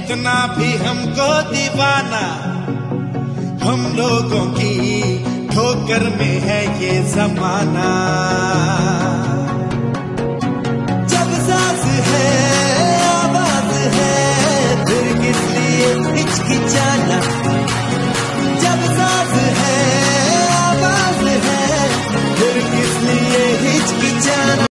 कितना भी हमको दीवाना, हम लोगों की ठोकर में है ये जमाना।